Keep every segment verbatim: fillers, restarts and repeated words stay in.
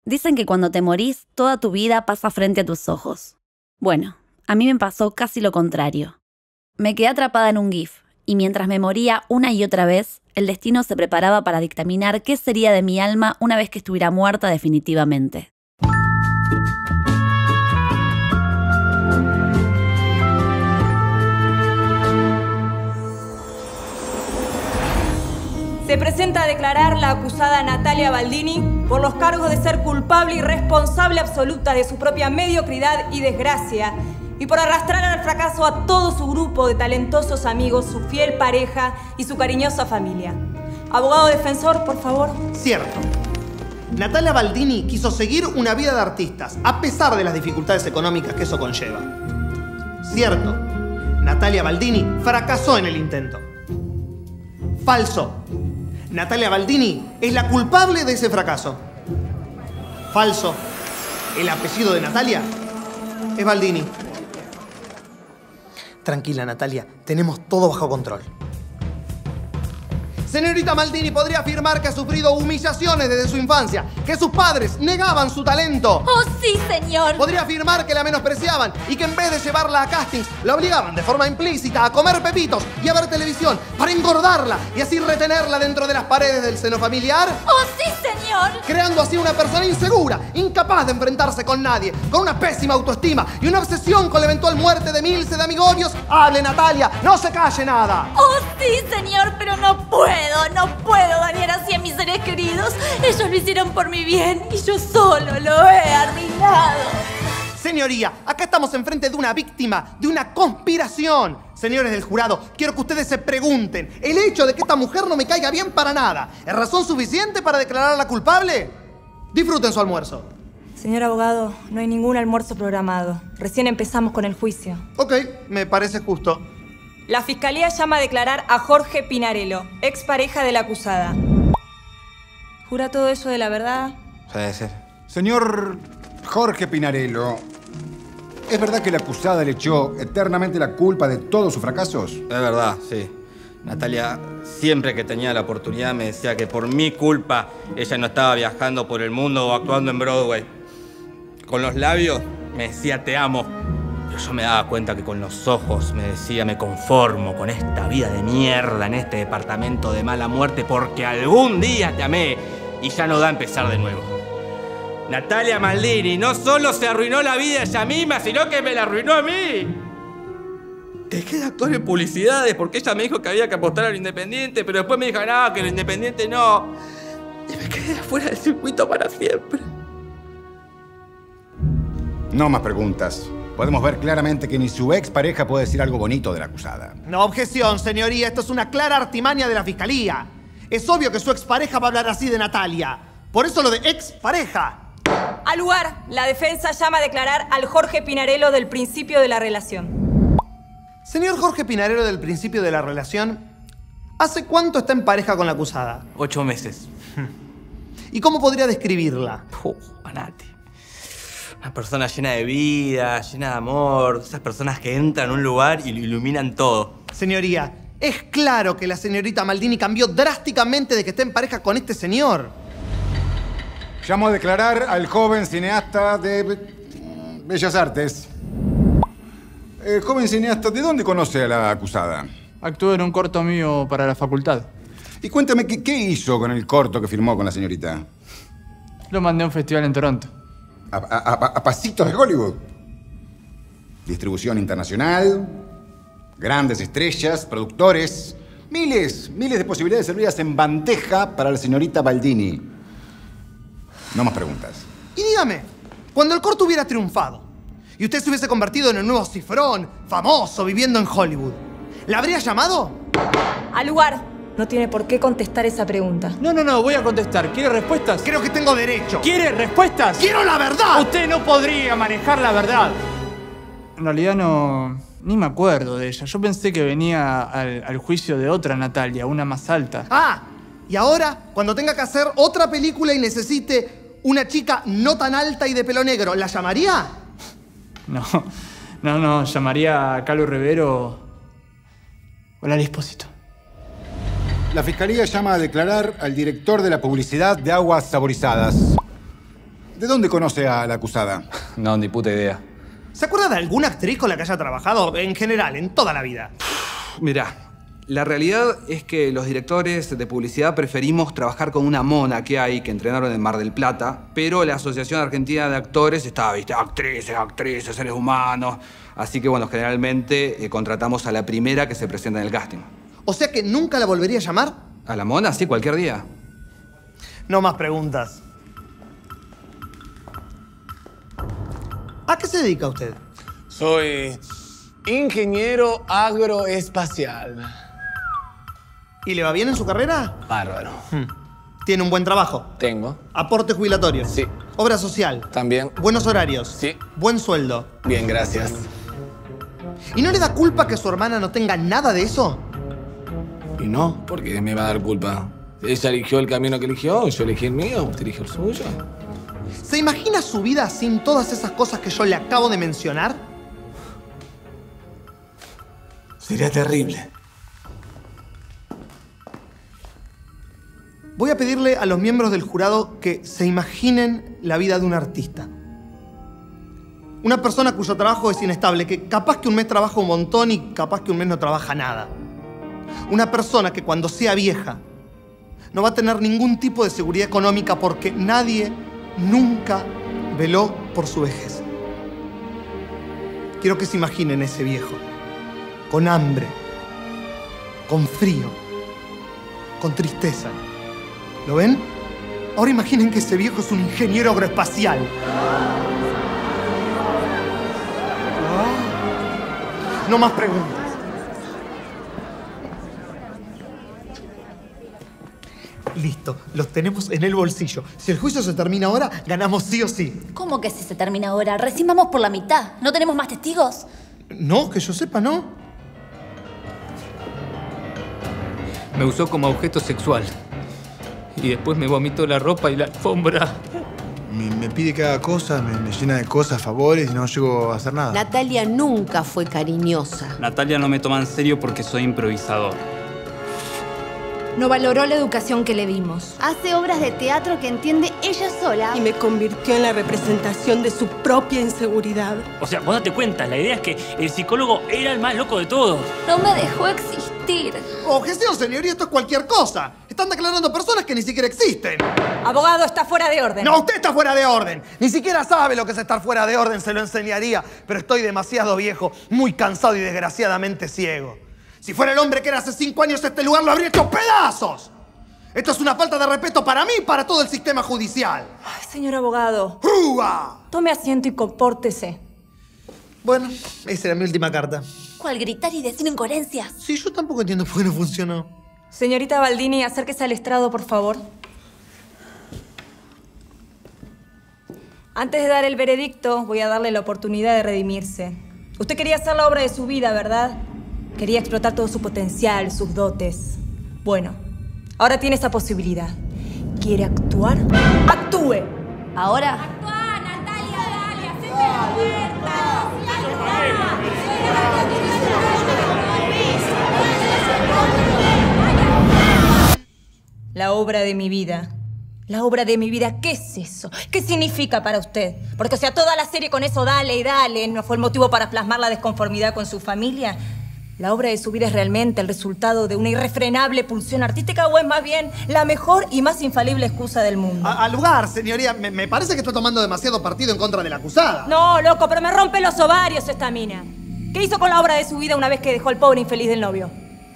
Dicen que cuando te morís, toda tu vida pasa frente a tus ojos. Bueno, a mí me pasó casi lo contrario. Me quedé atrapada en un GIF, y mientras me moría una y otra vez, el destino se preparaba para dictaminar qué sería de mi alma una vez que estuviera muerta definitivamente. Se presenta a declarar la acusada Natalia Baldini por los cargos de ser culpable y responsable absoluta de su propia mediocridad y desgracia y por arrastrar al fracaso a todo su grupo de talentosos amigos, su fiel pareja y su cariñosa familia. Abogado defensor, por favor. Cierto. Natalia Baldini quiso seguir una vida de artistas, a pesar de las dificultades económicas que eso conlleva. Cierto. Natalia Baldini fracasó en el intento. Falso. Natalia Baldini es la culpable de ese fracaso. Falso. El apellido de Natalia es Baldini. Tranquila, Natalia. Tenemos todo bajo control. Señorita Baldini podría afirmar que ha sufrido humillaciones desde su infancia, que sus padres negaban su talento. ¡Oh, sí, señor! Podría afirmar que la menospreciaban y que en vez de llevarla a castings, la obligaban de forma implícita a comer pepitos y a ver televisión para engordarla y así retenerla dentro de las paredes del seno familiar. ¡Oh, sí, señor! Creando así una persona insegura, incapaz de enfrentarse con nadie, con una pésima autoestima y una obsesión con la eventual muerte de miles de amigobios. ¡Hable, Natalia! ¡No se calle nada! ¡Oh, sí, señor! Pero no puedo. No puedo dañar así a mis seres queridos. Ellos lo hicieron por mi bien y yo solo lo he arruinado. Señoría, acá estamos enfrente de una víctima, de una conspiración. Señores del jurado, quiero que ustedes se pregunten, ¿el hecho de que esta mujer no me caiga bien para nada es razón suficiente para declararla culpable? Disfruten su almuerzo. Señor abogado, no hay ningún almuerzo programado. Recién empezamos con el juicio. Ok, me parece justo. La Fiscalía llama a declarar a Jorge Pinarello, expareja de la acusada. ¿Jura todo eso de la verdad? Puede ser. Señor Jorge Pinarello, ¿es verdad que la acusada le echó eternamente la culpa de todos sus fracasos? Es verdad, sí. Natalia, siempre que tenía la oportunidad, me decía que por mi culpa ella no estaba viajando por el mundo o actuando en Broadway. Con los labios me decía te amo. Pero yo me daba cuenta que con los ojos me decía me conformo con esta vida de mierda en este departamento de mala muerte porque algún día te amé y ya no da a empezar de nuevo. Natalia Baldini no solo se arruinó la vida ella misma, sino que me la arruinó a mí. Dejé de actuar en publicidades porque ella me dijo que había que apostar a lo independiente, pero después me dijo no, que lo independiente no. Y me quedé afuera del circuito para siempre. No más preguntas. Podemos ver claramente que ni su expareja puede decir algo bonito de la acusada. No objeción, señoría. Esto es una clara artimaña de la Fiscalía. Es obvio que su expareja va a hablar así de Natalia. Por eso lo de expareja. Al lugar, la defensa llama a declarar al Jorge Pinarello del principio de la relación. Señor Jorge Pinarello del principio de la relación, ¿hace cuánto está en pareja con la acusada? Ocho meses. ¿Y cómo podría describirla? Oh, Anati. Una persona llena de vida, llena de amor. Esas personas que entran a un lugar y lo iluminan todo. Señoría, es claro que la señorita Baldini cambió drásticamente de que esté en pareja con este señor. Llamo a declarar al joven cineasta de Bellas Artes. El joven cineasta, ¿de dónde conoce a la acusada? Actuó en un corto mío para la facultad. Y cuéntame, ¿qué, qué hizo con el corto que firmó con la señorita? Lo mandé a un festival en Toronto. A, a, a, a pasitos de Hollywood. Distribución internacional, grandes estrellas, productores, miles, miles de posibilidades servidas en bandeja para la señorita Baldini. No más preguntas. Y dígame, cuando el corto hubiera triunfado y usted se hubiese convertido en el nuevo cifrón, famoso, viviendo en Hollywood, ¿la habría llamado? Al lugar. No tiene por qué contestar esa pregunta. No, no, no, voy a contestar. ¿Quiere respuestas? Creo que tengo derecho. ¿Quiere respuestas? ¡Quiero la verdad! Usted no podría manejar la verdad. En realidad no... ni me acuerdo de ella. Yo pensé que venía al, al juicio de otra Natalia, una más alta. Ah, y ahora, cuando tenga que hacer otra película y necesite una chica no tan alta y de pelo negro, ¿la llamaría? No, no, no. Llamaría a Carlos Rivero o Lali Espósito. La Fiscalía llama a declarar al director de la publicidad de aguas saborizadas. ¿De dónde conoce a la acusada? No, ni puta idea. ¿Se acuerda de alguna actriz con la que haya trabajado? En general, en toda la vida. Mirá, la realidad es que los directores de publicidad preferimos trabajar con una mona que hay, que entrenaron en Mar del Plata, pero la Asociación Argentina de Actores está, viste, actrices, actrices, seres humanos. Así que, bueno, generalmente eh, contratamos a la primera que se presenta en el casting. O sea que nunca la volvería a llamar. ¿A la mona? Sí, cualquier día. No más preguntas. ¿A qué se dedica usted? Soy ingeniero agroespacial. ¿Y le va bien en su carrera? Bárbaro. Hmm. ¿Tiene un buen trabajo? Tengo. ¿Aporte jubilatorio? Sí. ¿Obra social? También. ¿Buenos horarios? Sí. ¿Buen sueldo? Bien, gracias. ¿Y no le da culpa que su hermana no tenga nada de eso? Y no, porque me va a dar culpa. Ella eligió el camino que eligió, yo elegí el mío, usted eligió el suyo. ¿Se imagina su vida sin todas esas cosas que yo le acabo de mencionar? Sería terrible. Voy a pedirle a los miembros del jurado que se imaginen la vida de un artista. Una persona cuyo trabajo es inestable, que capaz que un mes trabaja un montón y capaz que un mes no trabaja nada. Una persona que cuando sea vieja no va a tener ningún tipo de seguridad económica porque nadie nunca veló por su vejez. Quiero que se imaginen ese viejo, con hambre, con frío, con tristeza. ¿Lo ven? Ahora imaginen que ese viejo es un ingeniero agroespacial. No más preguntas. Listo, los tenemos en el bolsillo. Si el juicio se termina ahora, ganamos sí o sí. ¿Cómo que si se termina ahora? Recién vamos por la mitad. ¿No tenemos más testigos? No, que yo sepa, no. Me usó como objeto sexual. Y después me vomitó la ropa y la alfombra. Me, me pide que haga cosas, me, me llena de cosas, favores y no llego a hacer nada. Natalia nunca fue cariñosa. Natalia no me toma en serio porque soy improvisador. No valoró la educación que le dimos. Hace obras de teatro que entiende ella sola. Y me convirtió en la representación de su propia inseguridad. O sea, vos date cuenta, la idea es que el psicólogo era el más loco de todos. No me dejó existir. Objeción, señoría, esto es cualquier cosa. Están declarando personas que ni siquiera existen. Abogado, está fuera de orden. No, usted está fuera de orden. Ni siquiera sabe lo que es estar fuera de orden, se lo enseñaría. Pero estoy demasiado viejo, muy cansado y desgraciadamente ciego. Si fuera el hombre que era hace cinco años, este lugar lo habría hecho pedazos. Esto es una falta de respeto para mí y para todo el sistema judicial. Ay, señor abogado. ¡Uah! Tome asiento y compórtese. Bueno, esa era mi última carta. ¿Cuál gritar y decir incoherencias? Sí, yo tampoco entiendo por qué no funcionó. Señorita Baldini, acérquese al estrado, por favor. Antes de dar el veredicto, voy a darle la oportunidad de redimirse. Usted quería hacer la obra de su vida, ¿verdad? Quería explotar todo su potencial, sus dotes. Bueno, ahora tiene esa posibilidad. ¿Quiere actuar? ¡Actúe! Ahora. ¡Actúa, Natalia! ¡Dale! ¡Hacete la puerta! La obra de mi vida. La obra de mi vida, ¿qué es eso? ¿Qué significa para usted? Porque, o sea, toda la serie con eso dale y dale, ¿no fue el motivo para plasmar la desconformidad con su familia? ¿La obra de su vida es realmente el resultado de una irrefrenable pulsión artística o es más bien la mejor y más infalible excusa del mundo? Al lugar, señoría, me, me parece que está tomando demasiado partido en contra de la acusada. No, loco, pero me rompe los ovarios esta mina. ¿Qué hizo con la obra de su vida una vez que dejó al pobre infeliz del novio?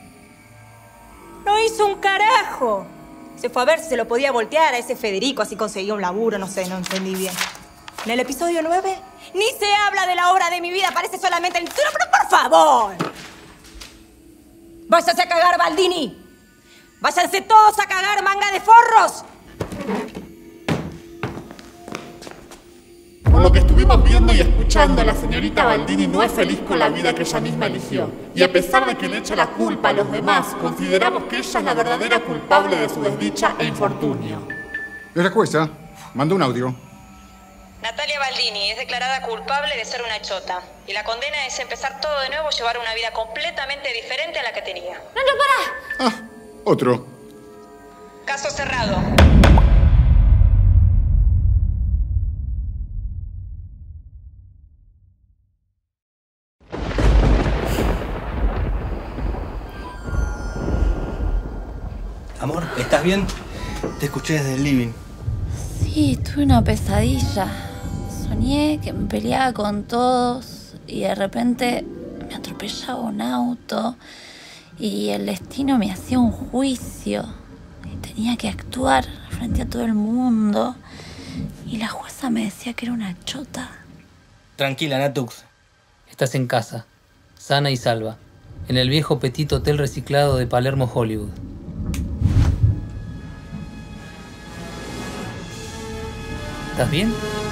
No hizo un carajo. Se fue a ver si se lo podía voltear a ese Federico, así conseguía un laburo, no sé, no entendí bien. En el episodio nueve, ni se habla de la obra de mi vida, aparece solamente el título, pero por favor. ¡Váyase a cagar, Baldini! ¡Váyanse todos a cagar, manga de forros! Por lo que estuvimos viendo y escuchando, la señorita Baldini no es feliz con la vida que ella misma eligió. Y a pesar de que le echa la culpa a los demás, consideramos que ella es la verdadera culpable de su desdicha e infortunio. Es la jueza. Mandó un audio. Natalia Baldini es declarada culpable de ser una chota. Y la condena es empezar todo de nuevo, llevar una vida completamente diferente a la que tenía. ¡No, no, pará! Ah, otro. Caso cerrado. Amor, ¿estás bien? Te escuché desde el living. Sí, tuve una pesadilla. Soñé que me peleaba con todos y de repente me atropellaba un auto y el destino me hacía un juicio y tenía que actuar frente a todo el mundo y la jueza me decía que era una chota. Tranquila, Natux. Estás en casa, sana y salva, en el viejo Petit Hotel reciclado de Palermo, Hollywood. ¿Estás bien?